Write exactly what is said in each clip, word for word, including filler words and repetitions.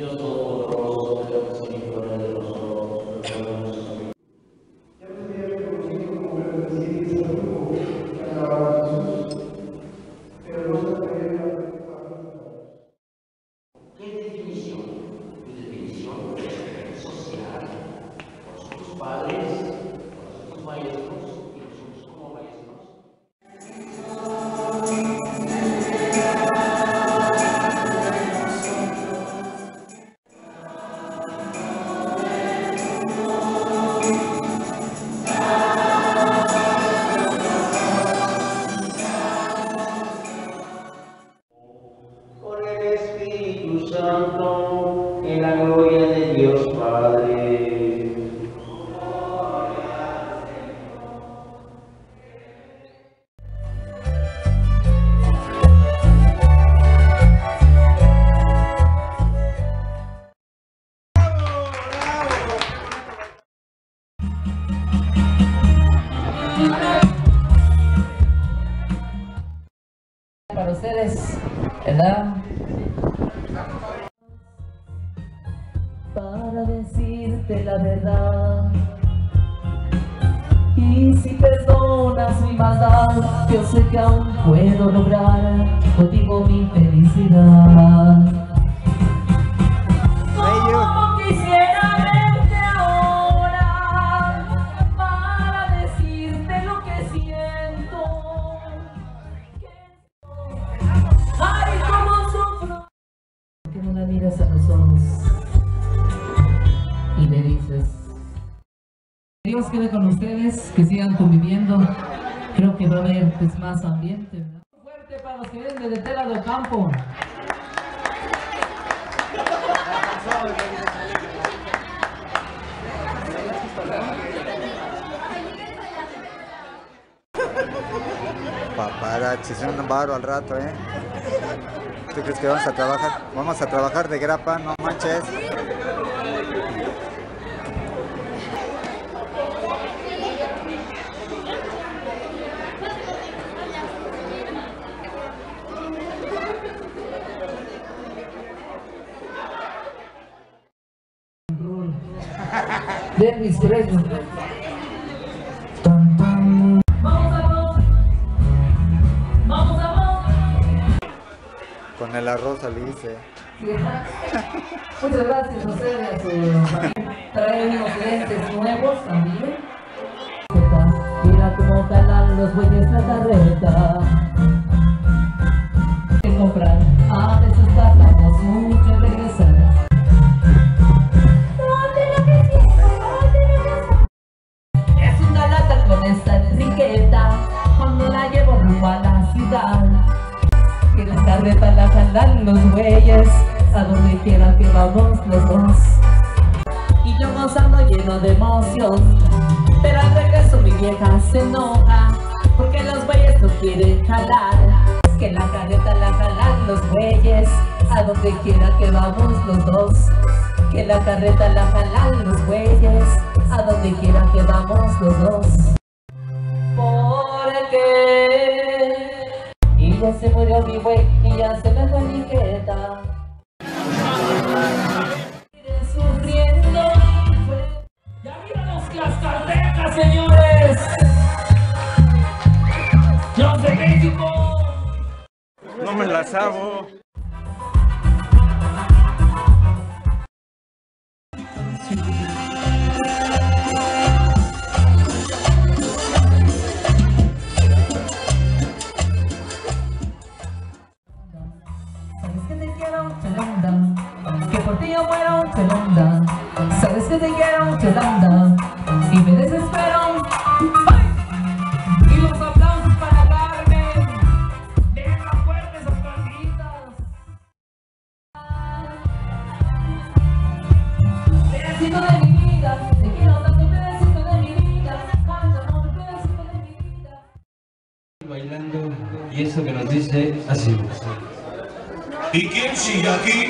Dios Todopoderoso, que haces en gloria de nosotros, perdónanos. Ya no sería reconocido como el presidente de grupo que alababa a Jesús, pero no se atrevieron a preocuparnos. ¿Qué definición? Tu definición social, con tus padres, con tus maestros y nosotros como maestros. Por el Espíritu Santo, en la gloria de Dios Padre. Para ustedes, ¿verdad? Para decirte la verdad, y si perdonas mi maldad, yo sé que aún puedo lograr contigo mi felicidad. Como quisiera verte ahora, para decirte lo que siento. Ay, cómo sufro. Que no la miras a los ojos y le dices: Dios quede con ustedes, que sigan conviviendo. Creo que va a haber pues más ambiente, ¿verdad? Fuerte para los que vienen de Tela del Campo. Paparazzi, es un baro al rato, ¿eh? ¿Tú crees que vamos a trabajar? Vamos a trabajar de grapa, no manches. De mis presos. Con el arroz alice. Muchas gracias a ustedes, a su familia. Trae unos lentes nuevos también. Mira cómo jalan los bueyes la carreta. Que comprar, a veces tardamos mucho en regresar. Es una lata con esta etiqueta cuando la llevo rumbo a la ciudad. Que la carreta la jalan los bueyes, a donde quiera que vamos los dos. Y yo gozando lleno de emoción, pero al regreso mi vieja se enoja, porque los bueyes no quieren jalar. Que la carreta la jalan los bueyes, a donde quiera que vamos los dos. Que la carreta la jalan los bueyes, a donde quiera que vamos los dos. Porque y ya se murió mi buey y ya se me fue mi jeta. Sufriendo. Ya míranos las cartejas, señores. Los de México. No me las hago. Sabes que te quiero, Yolanda, que por ti yo muero, Yolanda. Sabes que te quiero, Yolanda, y me desespero. ¡Ay! Y los aplausos para Carmen. Deja fuerte esas palmitas. Pedacito de mi vida, te quiero tanto, pedacito de mi vida. Ay, amor, pedacito de mi vida. Bailando, y eso que nos dice así. ¿Y quién sigue aquí?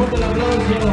fuerte el aplauso.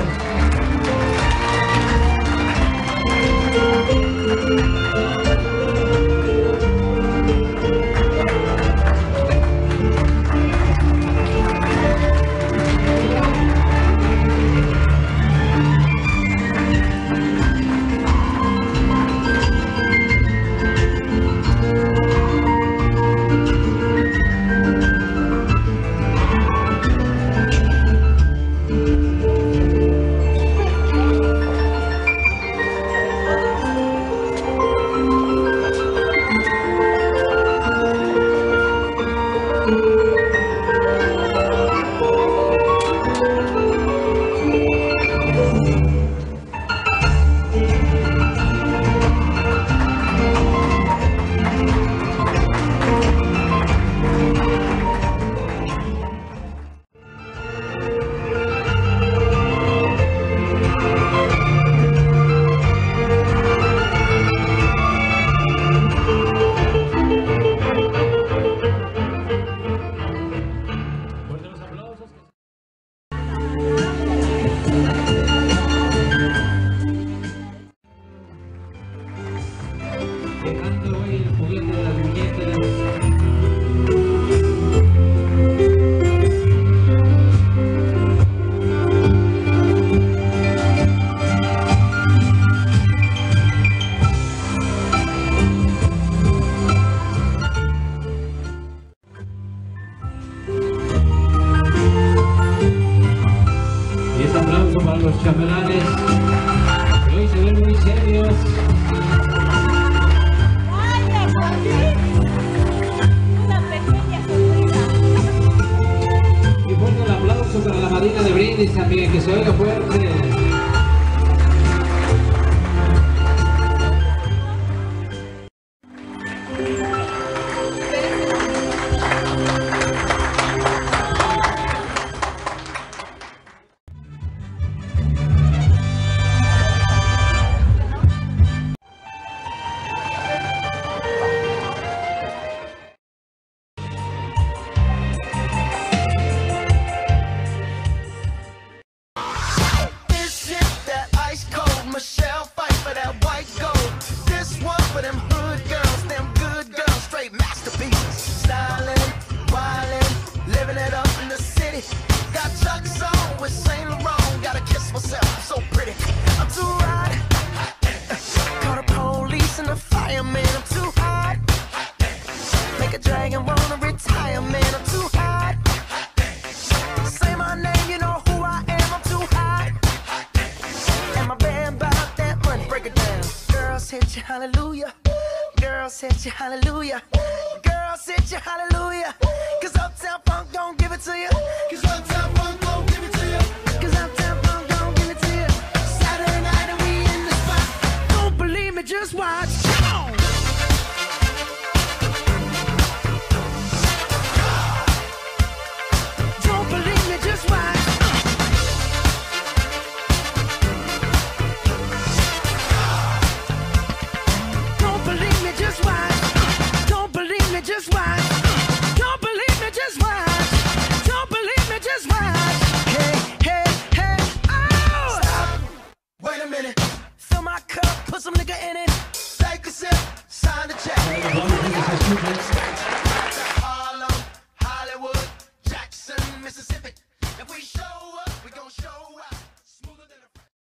Dejando hoy el juguete de las muñecas. Y ese aplauso para los chambelanes, que hoy se ven muy serios. Para la madrina de brindis también, que se oiga fuerte. Michelle fight for that white gold. This one for them hood girls, them good girls, straight masterpieces. Styling, wildin', living it up in the city. Got Chuck's on with Saint Laurent. Gotta kiss myself, I'm so pretty. I'm too hot. Call the police and the fireman. I'm too hot. Make a dragon wanna retire, man. I'm too hot. Say my name, you know who I am. I'm too hot. And my band bought that money. Break it down. Girls hit you, hallelujah. Girls hit you, hallelujah. Girls hit you, hallelujah. Cause Uptown Funk don't give it to you. Cause Uptown Funk don't give it to you. Cause Uptown Funk don't give it to you. Saturday night and we in the spot. Don't believe me, just watch. Come on. Don't believe me, just watch. Don't believe me, just watch. Don't believe me, just watch. Don't believe me, just watch. Don't believe me, just watch. Hey, hey, hey, oh! Stop. Wait a minute. Fill my cup, put some nigga in it. Take a sip, sign the check.